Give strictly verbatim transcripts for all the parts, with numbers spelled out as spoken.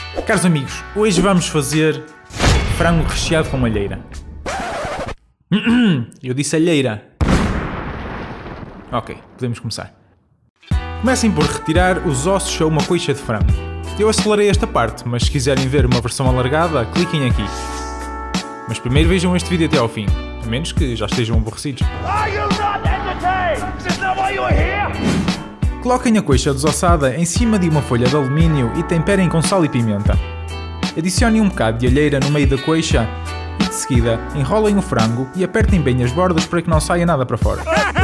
Caros amigos, hoje vamos fazer frango recheado com alheira. Eu disse alheira. Ok, podemos começar. Comecem por retirar os ossos a uma coxa de frango. Eu acelerei esta parte, mas se quiserem ver uma versão alargada, cliquem aqui. Mas primeiro vejam este vídeo até ao fim, a menos que já estejam aborrecidos. Coloquem a coxa desossada em cima de uma folha de alumínio e temperem com sal e pimenta. Adicionem um bocado de alheira no meio da coxa e de seguida enrolem o frango e apertem bem as bordas para que não saia nada para fora.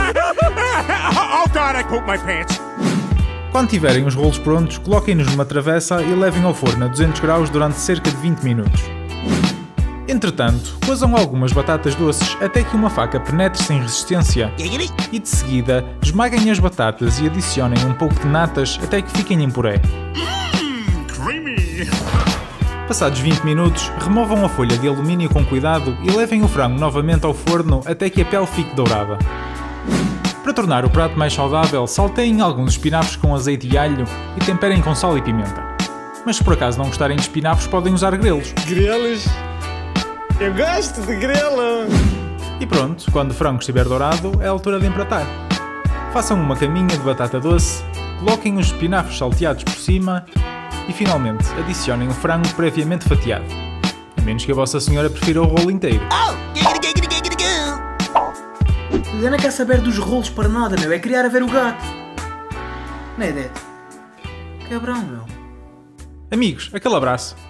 Quando tiverem os rolos prontos, coloquem-nos numa travessa e levem ao forno a duzentos graus durante cerca de vinte minutos. Entretanto, cozam algumas batatas doces até que uma faca penetre sem resistência e de seguida esmaguem as batatas e adicionem um pouco de natas até que fiquem em puré. Passados vinte minutos, removam a folha de alumínio com cuidado e levem o frango novamente ao forno até que a pele fique dourada. Para tornar o prato mais saudável, salteiem alguns espinafres com azeite e alho e temperem com sal e pimenta. Mas se por acaso não gostarem de espinafres, podem usar grelos. Grelos? Eu gosto de grelo! E pronto, quando o frango estiver dourado, é a altura de empratar. Façam uma caminha de batata doce, coloquem os espinafres salteados por cima e finalmente adicionem o frango previamente fatiado. A menos que a vossa senhora prefira o rolo inteiro. Eu não quero saber dos rolos para nada, meu. É criar a ver o gato. Não é, Dede? Cabrão, meu. Amigos, aquele abraço.